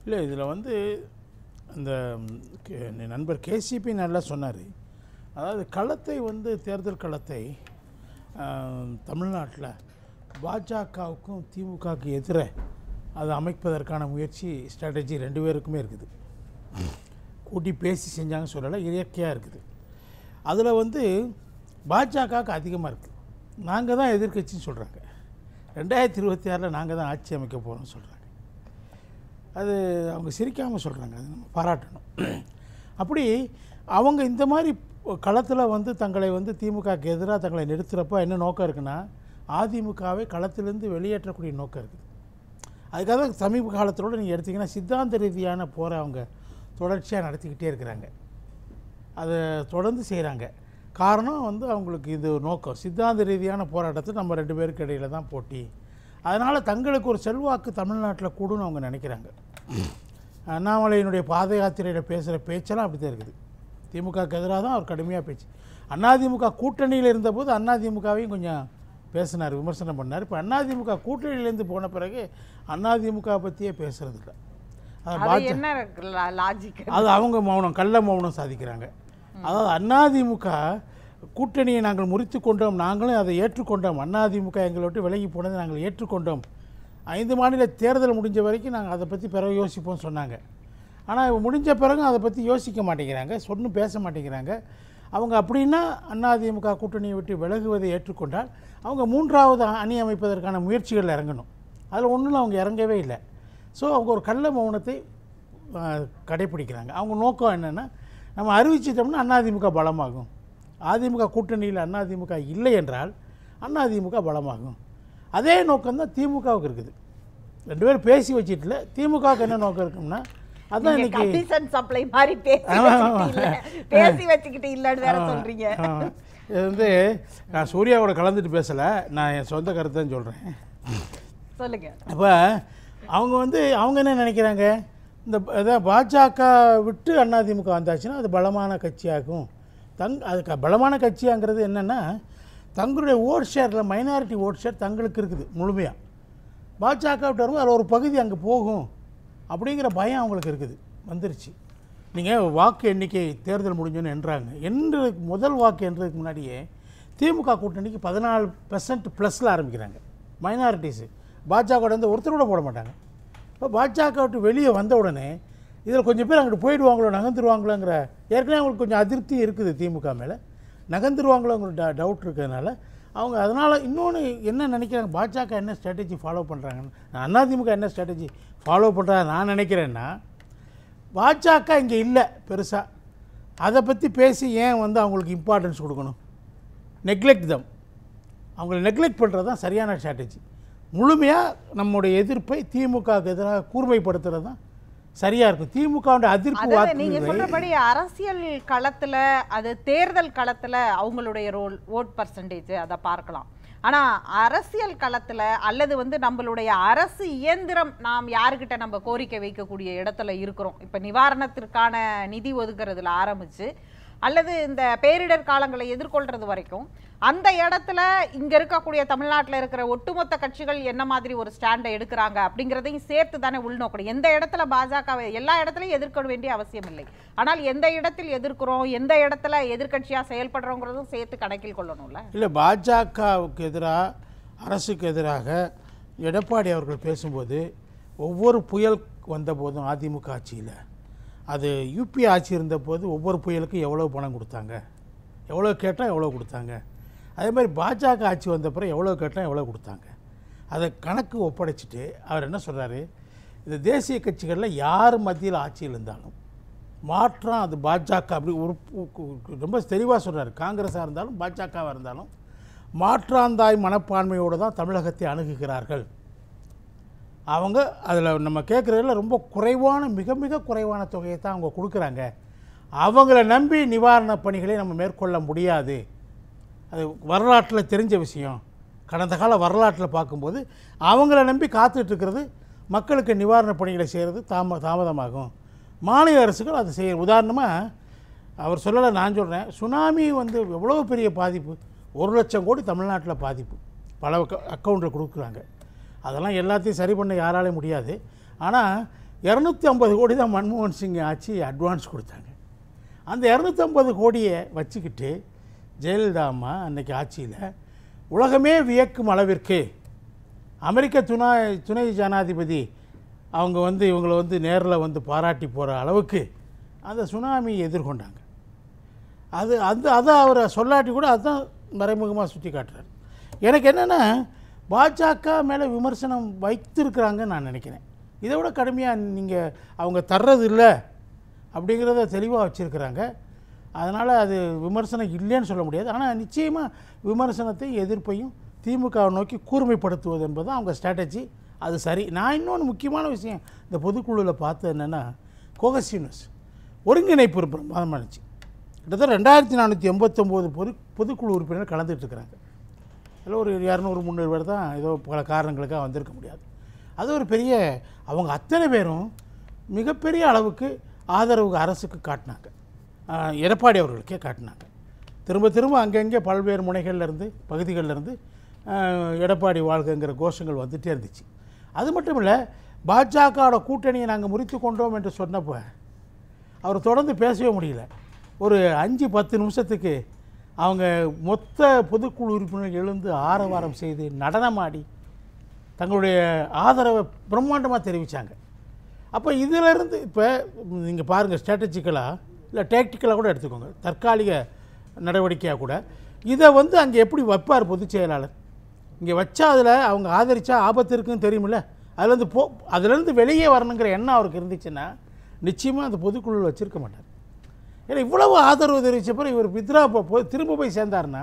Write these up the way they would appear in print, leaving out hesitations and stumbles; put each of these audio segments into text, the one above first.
இல்லை இதில் வந்து அந்த நண்பர் கேசிபி நல்லா சொன்னார். அதாவது களத்தை வந்து தேர்தல் களத்தை தமிழ்நாட்டில் பாஜகவுக்கும் திமுகவுக்கு எதிர அதை அமைப்பதற்கான முயற்சி ஸ்ட்ராட்டஜி 2 பேருக்குமே இருக்குது. கூட்டி பேசி செஞ்சாங்க சொல்லலை, இயற்கையாக இருக்குது. அதில் வந்து பாஜகவுக்கு அதிகமாக இருக்குது. நாங்கள் தான் எதிர்க்கட்சின்னு சொல்கிறாங்க. 2026 நாங்கள் தான் ஆட்சி அமைக்க போகிறோம்னு சொல்கிறாங்க. அது அவங்க சிரிக்காமல் சொல்கிறாங்க, அது நம்ம பாராட்டணும். அப்படி அவங்க இந்த மாதிரி களத்தில் வந்து தங்களை வந்து திமுகவுக்கு எதிராக தங்களை நிறுத்துகிறப்ப என்ன நோக்கம் இருக்குன்னா, அதிமுகவை களத்திலேருந்து வெளியேற்றக்கூடிய நோக்கம் இருக்குது. அதுக்காக தான் சமீப காலத்தோடு நீங்கள் எடுத்திங்கன்னா சித்தாந்த ரீதியான போரை அவங்க தொடர்ச்சியாக நடத்திக்கிட்டே இருக்கிறாங்க. அதை தொடர்ந்து செய்கிறாங்க. காரணம் வந்து அவங்களுக்கு இது நோக்கம், சித்தாந்த ரீதியான போராட்டத்தை நம்ம 2 பேருக்கு இடையில தான் போட்டி. அதனால் தங்களுக்கு ஒரு செல்வாக்கு தமிழ்நாட்டில் கூடுன்னு அவங்க நினைக்கிறாங்க. அண்ணாமலையினுடைய பாத யாத்திரையில் பேசுகிற பேச்செல்லாம் அப்படி தான் இருக்குது. திமுகவுக்கு எதிராக தான் அவர் கடுமையாக பேச்சு. அதிமுக கூட்டணியில் இருந்தபோது அதிமுகவையும் கொஞ்சம் பேசினார், விமர்சனம் பண்ணார். இப்போ அதிமுக கூட்டணியிலேருந்து போன பிறகு அதிமுக பற்றியே பேசுகிறதில்ல. அது அவங்க மௌனம், கள்ள மௌனம் சாதிக்கிறாங்க. அதாவது அதிமுக கூட்டணியை நாங்கள் முறித்து கொண்டோம், நாங்களும் அதை ஏற்றுக்கொண்டோம். அதிமுக எங்களை விட்டு விலகி போனதை நாங்கள் ஏற்றுக்கொண்டோம். 5 மாநில தேர்தல் முடிஞ்ச வரைக்கும் நாங்கள் அதை பற்றி பிறகு யோசிப்போம் சொன்னாங்க. ஆனால் முடிஞ்ச பிறகு அதை பற்றி யோசிக்க மாட்டேங்கிறாங்க, சொன்னும் பேச மாட்டேங்கிறாங்க. அவங்க அப்படின்னா அதிமுக கூட்டணியை விட்டு விலகுவதை ஏற்றுக்கொண்டால் அவங்க 3வது அணி அமைப்பதற்கான முயற்சிகளில் இறங்கணும். அதில் ஒன்றும் அவங்க இறங்கவே இல்லை. ஸோ அவங்க ஒரு கள்ள மௌனத்தை கடைப்பிடிக்கிறாங்க. அவங்க நோக்கம் என்னென்னா, நம்ம அறிவிச்சிட்டோம்னா அதிமுக பலமாகும். அதிமுக கூட்டணியில் அதிமுக இல்லை என்றால் அதிமுக பலமாகும். அதே நோக்கம்தான் திமுகவுக்கு இருக்குது. 2 பேரும் பேசி வச்சிட்டுல. திமுகவுக்கு என்ன நோக்கம் இருக்கும்னா, அதான் இன்னைக்கு சப்ளை மாதிரி பேசி வச்சுக்கிட்டு இல்லைன்னு வேற சொல்கிறீங்க. இது வந்து நான் சூர்யாவோட கலந்துட்டு பேசலை, நான் என் சொந்த கருத்தை தான் சொல்கிறேன். சொல்லுங்கள். அப்போ அவங்க வந்து அவங்க என்ன நினைக்கிறாங்க, இந்த அதான் பாஜக விட்டு அதிமுக வந்தாச்சுன்னா அது பலமான கட்சியாகும். அதுக்கு பலமான கட்சியாங்கிறது என்னென்னா, தங்களுடைய ஓட் ஷேரில் மைனாரிட்டி ஓட் ஷேர் தங்களுக்கு இருக்குது முழுமையாக. பாஜக விட்டு வரும்போது அதில் ஒரு பகுதி அங்கே போகும் அப்படிங்கிற பயம் அவங்களுக்கு இருக்குது, வந்துருச்சு. நீங்கள் வாக்கு எண்ணிக்கை தேர்தல் முடிஞ்சோன்னு என்றாங்க. முதல் வாக்கு என்றதுக்கு முன்னாடியே திமுக கூட்டணிக்கு 14% ப்ளஸில் ஆரம்பிக்கிறாங்க மைனாரிட்டிஸு. பாஜக வந்து ஒருத்தர் கூட போட மாட்டாங்க. இப்போ பாஜக விட்டு வெளியே வந்த உடனே இதில் கொஞ்சம் பேர் அங்கிட்டு போயிடுவாங்களோ, நகர்ந்துருவாங்களோங்கிற ஏற்கனவே அவங்களுக்கு கொஞ்சம் அதிருப்தி இருக்குது திமுக மேலே. நகர்ந்துருவாங்களோங்கிற டவுட் இருக்கிறதுனால அவங்க அதனால் இன்னொன்று என்ன நினைக்கிறாங்க, பாஜக என்ன ஸ்ட்ராட்டஜி ஃபாலோ பண்ணுறாங்கன்னு, அதிமுக என்ன ஸ்ட்ராட்டஜி ஃபாலோ பண்ணுறாங்க நான் நினைக்கிறேன்னா, பாஜக இங்கே இல்லை பெருசாக, அதை பற்றி பேசி ஏன் வந்து அவங்களுக்கு இம்பார்ட்டன்ஸ் கொடுக்கணும், நெக்லெக்ட் தம், அவங்கள நெக்லெக்ட் பண்ணுறது தான் சரியான ஸ்ட்ராட்டஜி. முழுமையாக நம்முடைய எதிர்ப்பை திமுகவுக்கு எதிராக கூர்மைப்படுத்துறது தான் சரியா இருக்கும். திமுகவோட அதிர்ப்பு வாக்கு நீங்க சொல்றபடி அரசியல் களத்துல, அது தேர்தல் களத்துல அவங்களுடைய ரோல் ஓட் பர்சன்டேஜ் அதை பார்க்கலாம். ஆனா அரசியல் களத்துல அல்லது வந்து நம்மளுடைய அரசு இயந்திரம் நாம் யாருக்கிட்ட நம்ம கோரிக்கை வைக்கக்கூடிய இடத்துல இருக்கிறோம், இப்ப நிவாரணத்திற்கான நிதி ஒதுக்குறதுல ஆரம்பிச்சு அல்லது இந்த பேரிடர் காலங்களை எதிர்கொள்றது வரைக்கும் அந்த இடத்துல இங்க இருக்கக்கூடிய தமிழ்நாட்டில் இருக்கிற ஒட்டுமொத்த கட்சிகள் என்ன மாதிரி ஒரு ஸ்டாண்டை எடுக்கிறாங்க அப்படிங்கிறதையும் சேர்த்து தானே உள்நோக்கணும். எந்த இடத்துல பாஜகவை எல்லா இடத்துலையும் எதிர்க்க வேண்டிய அவசியம் இல்லை, ஆனால் எந்த இடத்தில் எதிர்க்கிறோம், எந்த இடத்துல எதிர்கட்சியா செயல்படுறோங்கிறதும் சேர்த்து கணக்கில் கொள்ளணும்ல. இல்லை, பாஜகவுக்கு எதிராக அரசுக்கு எதிராக எடப்பாடி அவர்கள் பேசும்போது ஒவ்வொரு புயல் வந்த போதும் அதிமுக ஆட்சியில், அது யூபி ஆட்சி இருந்தபோது ஒவ்வொரு புயலுக்கும் எவ்வளோ பணம் கொடுத்தாங்க, எவ்வளோ கேட்டால் எவ்வளோ கொடுத்தாங்க, அதே மாதிரி பாஜக ஆட்சி வந்தப்பறம் எவ்வளோ கேட்டால் எவ்வளோ கொடுத்தாங்க, அதை கணக்கு ஒப்படைச்சிட்டு அவர் என்ன சொல்கிறாரு, இந்த தேசிய கட்சிகளில் யார் மத்தியில் ஆட்சியில் இருந்தாலும் மாற்றம் அது பாஜக, அப்படி ஒரு ரொம்ப தெளிவாக சொல்கிறார். காங்கிரஸாக இருந்தாலும் பாஜகவாக இருந்தாலும் மாற்றாந்தாய் மனப்பான்மையோடு தான் தமிழகத்தை அணுகுகிறார்கள். அவங்க அதில் நம்ம கேட்குறதுல ரொம்ப குறைவான, மிக மிக குறைவான தொகையை தான் அவங்க கொடுக்குறாங்க. அவங்கள நம்பி நிவாரணப் பணிகளை நம்ம மேற்கொள்ள முடியாது. அது வரலாற்றில் தெரிஞ்ச விஷயம். கடந்த கால வரலாற்றில் பார்க்கும்போது அவங்கள நம்பி காத்துட்ருக்கிறது மக்களுக்கு நிவாரணப் பணிகளை செய்கிறது தாமதமாகும். மாநில அரசுகள் அதை செய்ய, உதாரணமாக அவர் சொல்லலை, நான் சொல்கிறேன், சுனாமி வந்து எவ்வளோ பெரிய பாதிப்பு, 1 லட்சம் கோடி தமிழ்நாட்டில் பாதிப்பு, பல அக்கௌண்ட்டில் கொடுக்குறாங்க. அதெல்லாம் எல்லாத்தையும் சரி பண்ண யாராலையும் முடியாது. ஆனால் 250 கோடி தான் மன்மோகன் சிங் ஆட்சி அட்வான்ஸ் கொடுத்தாங்க. அந்த 250 கோடியை வச்சுக்கிட்டு ஜெயலலிதா அம்மா அன்றைக்கி ஆட்சியில் உலகமே வியக்கும் அளவிற்கு அமெரிக்க துணை ஜனாதிபதி அவங்க வந்து இவங்களை வந்து நேரில் வந்து பாராட்டி போகிற அளவுக்கு அந்த சுனாமியை எதிர்கொண்டாங்க. அதை அவரை சொல்லாட்டி கூட அதுதான் மறைமுகமாக சுட்டி காட்டுறாரு. எனக்கு என்னென்னா பாஜக மேலே விமர்சனம் வைத்திருக்கிறாங்கன்னு நான் நினைக்கிறேன். இதை விட கடுமையாக நீங்கள் அவங்க தர்றது இல்லை அப்படிங்கிறத தெளிவாக வச்சுருக்கிறாங்க. அதனால் அது விமர்சனம் இல்லைன்னு சொல்ல முடியாது. ஆனால் நிச்சயமாக விமர்சனத்தை எதிர்ப்பையும் திமுகவை நோக்கி கூர்மைப்படுத்துவது என்பது அவங்க ஸ்ட்ராட்டஜி. அது சரி. நான் இன்னொன்று முக்கியமான விஷயம் இந்த பொதுக்குழுவில் பார்த்தது என்னென்னா கோகசிவ்னஸ் ஒருங்கிணைப்பு பிரமாதமானுச்சு. கிட்டத்தட்ட 2489 பொதுக்குழு உறுப்பினர் கலந்துட்டுருக்கிறாங்க. அதில் ஒரு 200-300 பேர் தான் ஏதோ பல காரணங்களுக்காக வந்திருக்க முடியாது. அது ஒரு பெரிய அவங்க அத்தனை பேரும் மிகப்பெரிய அளவுக்கு ஆதரவு அரசுக்கு காட்டினாங்க. எடப்பாடி அவர்களுக்கே காட்டினாங்க. திரும்ப திரும்ப அங்கங்கே பல்வேறு முனைகள்லேருந்து பகுதிகளிலேருந்து எடப்பாடி வாழ்க்கைங்கிற கோஷங்கள் வந்துகிட்டே இருந்துச்சு. அது மட்டும் இல்லை, பாஜகவோட கூட்டணியை நாங்கள் முறித்து கொண்டோம் என்று சொன்னப்போ அவர் தொடர்ந்து பேசவே முடியல. ஒரு 5-10 நிமிஷத்துக்கு அவங்க மொத்த பொதுக்குழு உறுப்பினர்கள் எழுந்து ஆரவாரம் செய்து நடனமாடி தங்களுடைய ஆதரவை பிரம்மாண்டமாக தெரிவித்தாங்க. அப்போ இதிலிருந்து இப்போ நீங்கள் பாருங்கள், ஸ்ட்ராட்டஜிக்கலாக இல்லை டேக்டிக்கலாக கூட எடுத்துக்கோங்க, தற்காலிக நடவடிக்கையாக கூட இதை வந்து அங்கே எப்படி வைப்பார் பொதுச் செயலாளர். இங்கே வச்சா அதில் அவங்க ஆதரித்தா ஆபத்து இருக்குன்னு தெரியுமில்ல, அதுலேருந்து வெளியே வரணுங்கிற எண்ணம் அவருக்கு இருந்துச்சுன்னா நிச்சயமாக அந்த பொதுக்குழுவில் வச்சுருக்க மாட்டார். ஏன்னா இவ்வளவு ஆதரவு தெரிவித்தப்பறம் இவர் வித்ரா திரும்ப போய் சேர்ந்தார்னா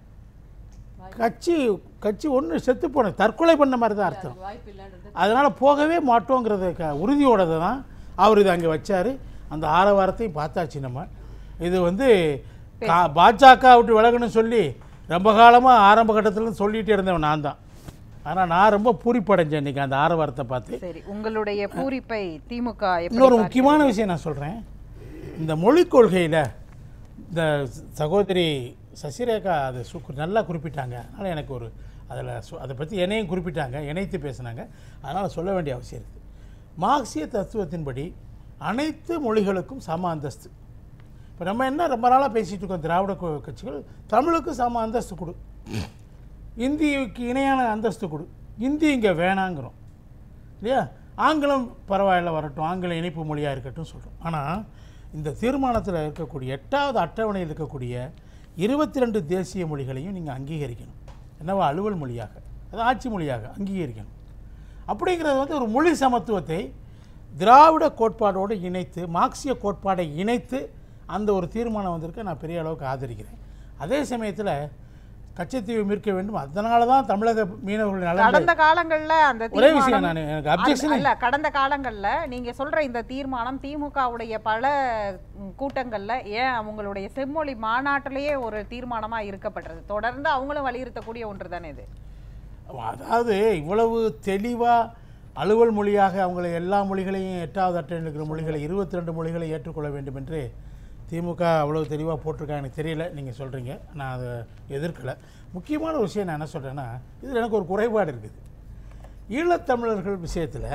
கட்சி ஒன்று செத்து போன தற்கொலை பண்ண மாதிரி தான் அர்த்தம். அதனால் போகவே மாட்டோங்கிறத உறுதியோடு தான் அவர் இதை அங்கே வச்சார். அந்த ஆரவாரத்தையும் பார்த்தாச்சு. நம்ம இது வந்து பாஜக விட்டு விலகணும்னு சொல்லி ரொம்ப காலமாக ஆரம்ப கட்டத்தில் சொல்லிகிட்டே இருந்தவன் நான் தான். ஆனால் நான் ரொம்ப பூரிப்படைஞ்சேன் இன்றைக்கி அந்த ஆரவாரத்தை பார்த்து. சரி, உங்களுடைய பூரிப்பை திமுக இன்னொரு முக்கியமான விஷயம் நான் சொல்கிறேன். இந்த மொழிக் கொள்கையில் இந்த சகோதரி சசிரேகா அதை நல்லா குறிப்பிட்டாங்க. அதனால் எனக்கு ஒரு அதை பற்றி என்னையும் குறிப்பிட்டாங்க, இணைத்து பேசினாங்க. அதனால் சொல்ல வேண்டிய அவசியம் இருக்குது. மார்க்சிய தத்துவத்தின்படி அனைத்து மொழிகளுக்கும் சம அந்தஸ்து. இப்போ நம்ம என்ன ரொம்ப நாளாக பேசிகிட்டு இருக்கோம், திராவிட கட்சிகள் தமிழுக்கு சம அந்தஸ்து கொடு, இந்திக்கு இணையான அந்தஸ்து கொடு, இந்தி இங்கே வேணாங்கிறோம் இல்லையா, ஆங்கிலம் பரவாயில்ல வரட்டும், ஆங்கில இணைப்பு மொழியாக இருக்கட்டும் சொல்கிறோம். ஆனால் இந்த தீர்மானத்தில் இருக்கக்கூடிய 8வது அட்டவணையில் இருக்கக்கூடிய 22 தேசிய மொழிகளையும் நீங்கள் அங்கீகரிக்கணும். என்னவா அலுவல் மொழியாக, அது ஆட்சி மொழியாக அங்கீகரிக்கணும். அப்படிங்கிறது வந்து ஒரு மொழி சமத்துவத்தை திராவிட கோட்பாடோடு இணைத்து, மார்க்சிய கோட்பாடை இணைத்து அந்த ஒரு தீர்மானம் வந்திருக்க நான் பெரிய அளவுக்கு ஆதரிக்கிறேன். அதே சமயத்தில் கச்சத்தீவை மீட்க வேண்டும். அதனால தான் தமிழக மீனவர்கள் கடந்த காலங்களில் அந்த ஒரே விஷயம் நான் எனக்கு அப்ஜெக்ஷன் இல்லை, கடந்த காலங்களில் நீங்கள் சொல்கிற இந்த தீர்மானம் திமுகவுடைய பல கூட்டங்களில் ஏன் அவங்களுடைய செம்மொழி மாநாட்டிலேயே ஒரு தீர்மானமாக இருக்கப்பட்டது. தொடர்ந்து அவங்களும் வலியுறுத்தக்கூடிய ஒன்று தானே இது. அதாவது இவ்வளவு தெளிவாக அலுவல் மொழியாக அவங்களை எல்லா மொழிகளையும் 8வது அட்டவணையில் இருக்கிற மொழிகளை 22 மொழிகளை ஏற்றுக்கொள்ள வேண்டும் என்று திமுக அவ்வளோ தெளிவாக போட்டிருக்காங்க. எனக்கு தெரியல, நீங்கள் சொல்கிறீங்க, நான் அதை எதிர்க்கலை. முக்கியமான விஷயம் நான் என்ன சொல்கிறேன்னா, இதில் எனக்கு ஒரு குறைபாடு இருக்குது. ஈழத்தமிழர்கள் விஷயத்தில்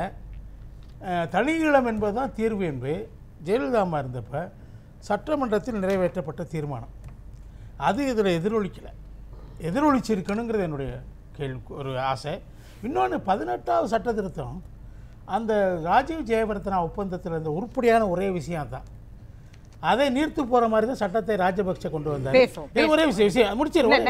தனிஈழம் என்பது தான் தீர்வு என்று ஜெயலலிதா அம்மா இருந்தப்போ சட்டமன்றத்தில் நிறைவேற்றப்பட்ட தீர்மானம். அது இதில் எதிரொலிச்சிருக்கணுங்கிறது என்னுடைய ஒரு ஆசை. இன்னொன்று 18வது சட்ட திருத்தம் அந்த ராஜீவ் ஜெயவர்தனா ஒப்பந்தத்தில் இருந்த உருப்படியான ஒரே விஷயம் தான். அதை நீர்த்து போகிற மாதிரி தான் சட்டத்தை ராஜபக்சே கொண்டு வந்தார். ஒரே விஷயம் முடிச்சிருவோம்,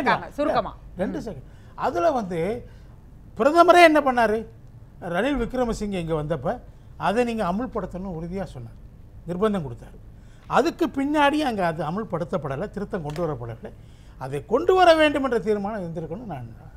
2 செகண்ட். அதில் வந்து பிரதமரே என்ன பண்ணார், ரணில் விக்ரமசிங்கே இங்கே வந்தப்போ அதை நீங்கள் அமுல்படுத்தணும்னு உறுதியாக சொன்னார், நிர்பந்தம் கொடுத்தார். அதுக்கு பின்னாடி அங்கே அது அமுல்படுத்தப்படலை, திருத்தம் கொண்டு வரப்படலை. அதை கொண்டு வர வேண்டும் என்ற தீர்மானம் இருந்திருக்கணும்னு நான்